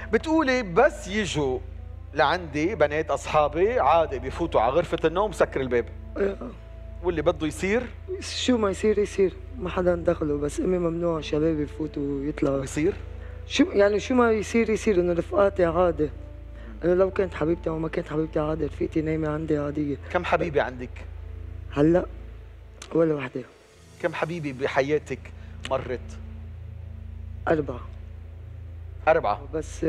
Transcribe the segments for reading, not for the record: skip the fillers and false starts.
بتقولي بس يجوا لعندي بنات اصحابي عادي بيفوتوا على غرفه النوم سكر الباب، إيه، واللي بده يصير شو ما يصير يصير، ما حدا دخله، بس امي ممنوع شباب يفوتوا ويطلعوا. بيصير. شو يعني شو ما يصير يصير، انه رفقاتي عادي. انا لو كانت حبيبتي او ما كانت حبيبتي عادي، رفيقتي نايمه عندي عاديه. كم حبيبه عندك؟ هلا ولا وحده. كم حبيبه بحياتك مرت؟ 4. 4 بس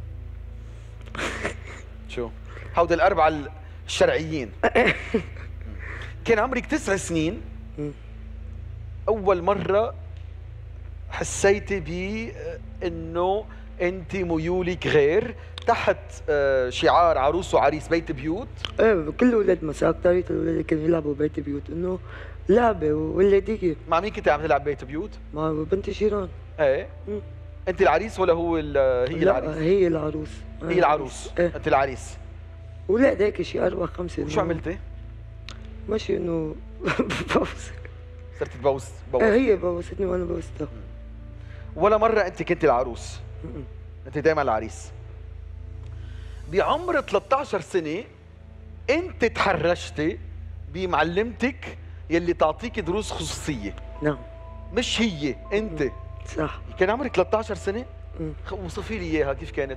شو؟ هودي الأربعة الشرعيين. كان عمرك 9 سنين أول مرة حسيتي بأنه أنت ميولك غير تحت شعار عروس وعريس بيت بيوت؟ ايه، كل الاولاد مساء اكثرية الاولاد كانوا يلعبوا بيت بيوت، انه لعبه ولاديه. مع مين كنت عم تلعب بيت بيوت؟ مع بنت جيران. ايه. أنت العريس ولا هو هي العريس؟ لا، هي العروس. هي العروس. ايه. أنت العريس. ولاد هيك شي 4 5. وشو عملتي؟ ماشي انه بوس. صرت تبوس؟ هي بوستني وانا بوستها. ولا مرة أنت كنت العروس؟ أنت دائما العريس. بعمر 13 سنة أنت تحرشتي بمعلمتك يلي تعطيك دروس خصوصية. نعم. مش هي، أنت. صح. كان عمرك 13 سنة؟ وصفي لي إياها كيف كانت؟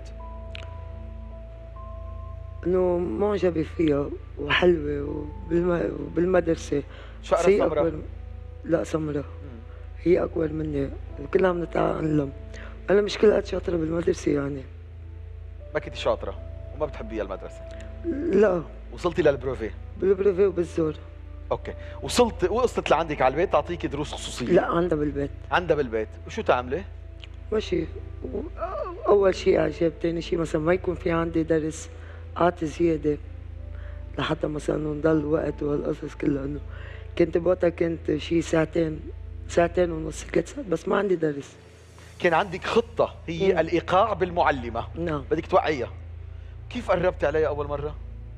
انه معجبة فيها وحلوة وبالمدرسة. شقرة هي سمراء؟ لا، سمراء. هي أكبر مني، كلنا عم نتعلم. أنا مش كل قد شاطرة بالمدرسة يعني. ما كنتي شاطرة وما بتحبيها المدرسة؟ لا. وصلتي للبروفي؟ بالبريفي وبالزور. اوكي، وصلت لعندك على البيت تعطيك دروس خصوصية؟ لا، عندها بالبيت. عندها بالبيت، وشو تعملي؟ ماشي. أول شيء إعجاب، ثاني شيء مثلا ما يكون في عندي درس أعطي زيادة لحتى مثلا إنه نضل وقت وهالقصص كلها. إنه كنت بوقتها كنت شيء ساعتين ونص 3 ساعات، بس ما عندي درس. كان عندك خطة هي الإيقاع بالمعلمة. نعم. بدك توعيها. كيف قربت عليها أول مرة؟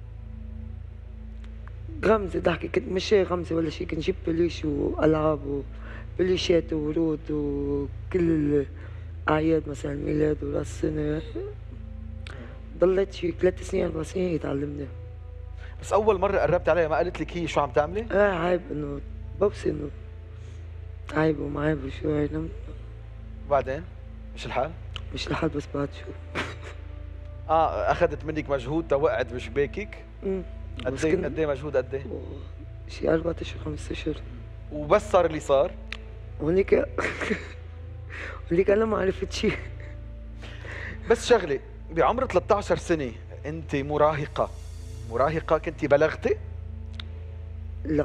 غمزة ضحكة، كنت مش غمزة ولا شيء، كنت جيب بليش وألعاب وبليشات وورود وكل الأعياد، مثلا ميلاد وراس سنة. ضليت شي 3 سنين 4 سنين يتعلمني. بس أول مرة قربت عليها ما قالت لك هي شو عم تعملي؟ عيب إنه بوصي إنه عيب وما عيب وشو هيدا. وبعدين مش الحال؟ مش لحد، بس بعد شو. أخذت منك مجهود توقعت بشباكك؟ قد ايه مجهود قد ايه؟ شي 4 أشهر 5 أشهر. وبس صار اللي صار؟ هونيك هونيك أنا ما عرفت شي. بس شغلة، بعمر 13 سنة أنت مراهقة كنتي بلغتي؟ لا.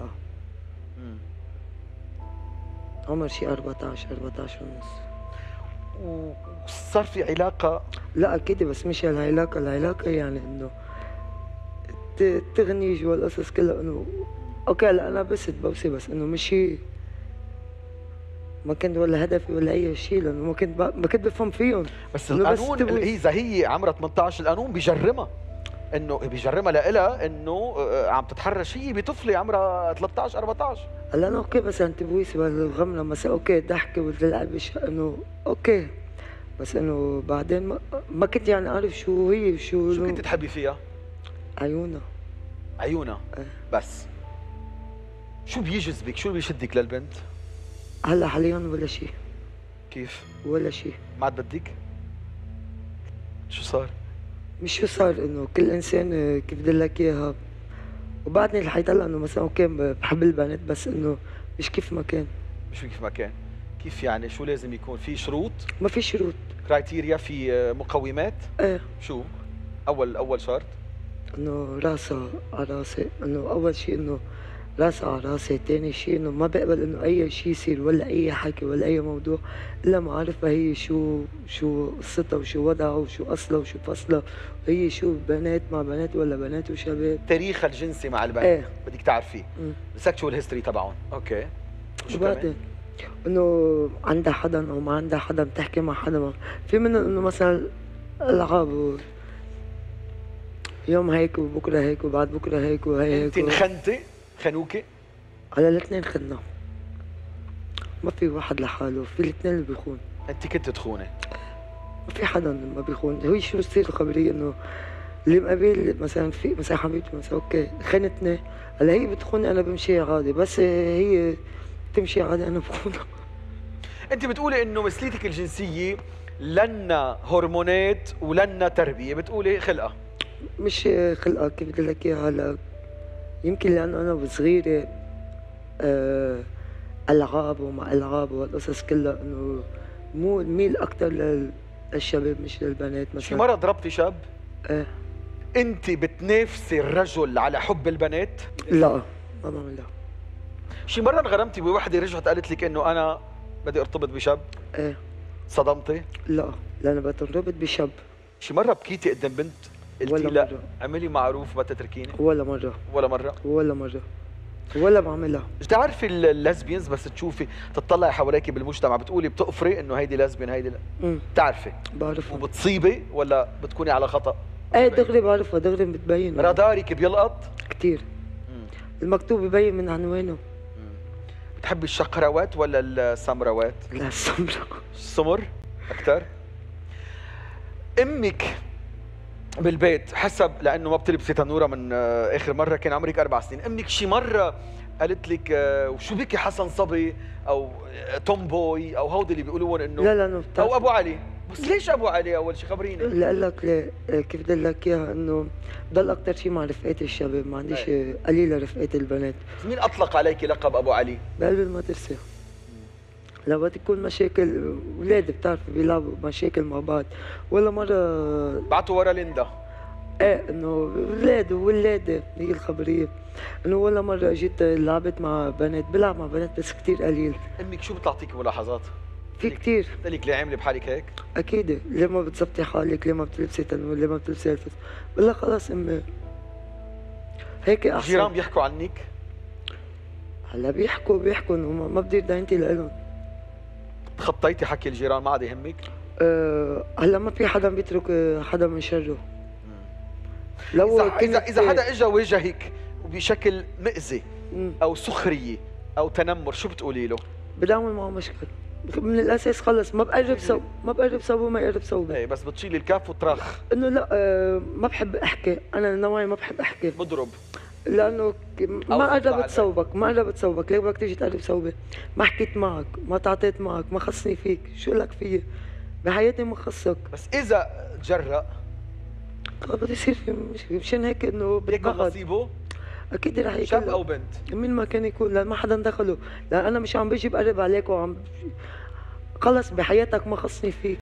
عمر شي 14 ونص. وصار في علاقة؟ لا أكيد، بس مش العلاقة يعني إنه تغنيج والقصص كلها. إنه أوكي، لا أنا بوصي، بس إنه مش هي. ما كنت ولا هدفي ولا أي شيء، لأنه ما كنت بفهم فيهم. بس القانون إذا هي عمرها 18 القانون بيجرمها، إنه بيجرمها لإلها إنه عم تتحرش هي بطفلة عمرها 13 14. هلا أنا أوكي، بس أنت بويسي بالغمرة مثلا أوكي ضحكة واللعب إنه أوكي، بس إنه بعدين ما كنت يعني أعرف شو هي وشو. شو كنت تحبي فيها؟ عيونها. بس شو بيجذبك؟ شو بيشدك للبنت؟ هلا حاليا ولا شيء. كيف؟ ولا شيء. ما عاد بدك؟ شو صار؟ مش شو صار، انه كل انسان كيف بدي لك اياها. وبعدني لحد هلا انه مثلا اوكي بحب البنات، بس انه مش كيف ما كان. كيف يعني؟ شو لازم يكون في شروط؟ ما في شروط. كرايتيريا، في مقومات؟ ايه. شو؟ اول شرط انه راسها على راسي، انه اول شيء انه راسها على راسي، ثاني شيء انه ما بقبل انه اي شيء يصير ولا اي حكي ولا اي موضوع الا ما عارفها هي شو قصتها وشو وضعها وشو اصلها وشو فصلها، هي شو بنات مع بنات ولا بنات وشباب، تاريخها الجنسي مع البنات. ايه. بدك تعرفيه السكشوال هيستوري تبعهم. اوكي. شو بعدين انه عندها حدا او ما عندها حدا، بتحكي مع حدا في منهم انه مثلا العاب يوم هيك وبكره هيك وبعد بكره هيك وهي هيك. انت انخنتي؟ خنوكي؟ على الاثنين خدنا، ما في واحد لحاله، في الاثنين اللي بيخون. انت كنت تخوني؟ ما في حدا ما بيخون. هي شو بتصير الخبرية انه اللي مقابل مثلا في مثلا حبيبتي مثلا اوكي خانتني، هلا هي بتخوني انا بمشي عادي، بس هي تمشي عادي انا بخونها. انت بتقولي انه مثليتك الجنسيه لنا هرمونات ولنا تربيه، بتقولي خلقه. مش خلقة، كيف بدي لك اياها هلا، يمكن لانه انا وصغيرة العاب ومع العاب وهالقصص كلها انه مو ميل اكثر للشباب مش للبنات شي مثلا. مره ضربتي شاب؟ ايه. انت بتنافسي الرجل على حب البنات؟ لا ما بعملها. شي مره انغرمتي بوحده رجعت قالت لك انه انا بدي ارتبط بشاب؟ ايه. صدمتي؟ لا لأنا بترتبط بشاب. شي مره بكيتي قدام بنت قلتي ولا لا مرة. اعملي معروف ما تتركيني؟ ولا مرة. ولا مره؟ ولا مرة. ولا بعملها. بتعرفي اللزبينز بس تشوفي تطلعي حواليك بالمجتمع بتقولي بتقفري انه هيدي لزبين هيدي لا؟ بتعرفي بعرفها. وبتصيبي ولا بتكوني على خطأ؟ ايه دغري بعرفها، دغري بتبين. رادارك بيلقط؟ كتير. المكتوب ببين من عنوانه. بتحبي الشقروات ولا السمروات؟ لا السمرة. السمر اكثر. امك بالبيت حسب لانه ما بتلبسي تنوره من اخر مره كان عمرك 4 سنين، امك شي مره قالت لك وشو بك حسن صبي او تومبوي او هودي اللي بيقولون انه لا لا او ابو علي؟ بس ليش ابو علي اول شيء خبريني؟ لأقول لك ليه، كيف بدي لك اياها انه ضل اكثر شيء مع رفقات الشباب، ما عنديش قليله رفقات البنات. مين اطلق عليك لقب ابو علي؟ بقلب المدرسه لما تكون مشاكل اولاد بتعرفوا بيلعبوا مشاكل مع بعض، ولا مره بعتوا ورا ليندا. ايه انه اولاد وولاده، هي الخبريه انه ولا مره جيت لعبت مع بنات، بلعب مع بنات بس كثير قليل. امك شو بتعطيك ملاحظات؟ في كثير. قلت لك ليه عامله بحالك هيك؟ اكيد، ليه ما بتظبطي حالك، ليه ما بتلبسي تنور، ليه ما بتلبسي الفس، بقول لها خلص امي هيك احسن. الجيران بيحكوا عنك؟ هلا بيحكوا انه ما بدي داينتي لإلهم. تخطيتي حكي الجيران ما عاد يهمك؟ هلا ما في حدا بيترك حدا من شره. لو اذا حدا اجى واجهك وبشكل مأذي او سخريه او تنمر شو بتقولي له؟ بدعمل معه مشكل من الاساس، خلص ما بقرب صوبه ما يقرب صوبه. ايه بس بتشيلي الكاف وترخ انه لا ما بحب احكي، انا نوعي ما بحب احكي بضرب لانه ما قربت صوبك، ما قربت صوبك، ليه بدك تيجي تقرب صوبي؟ ما حكيت معك، ما تعاطيت معك، ما خصني فيك، شو لك فيي؟ بحياتي ما خصك. بس اذا تجرأ بده يصير في مشكله، مشان هيك انه يكون بتبعد. نصيبه اكيد رح يكون شاب او بنت، مين ما كان يكون، لان ما حدا دخله، لان انا مش عم بيجي بقرب عليك وعم خلص بحياتك ما خصني فيك.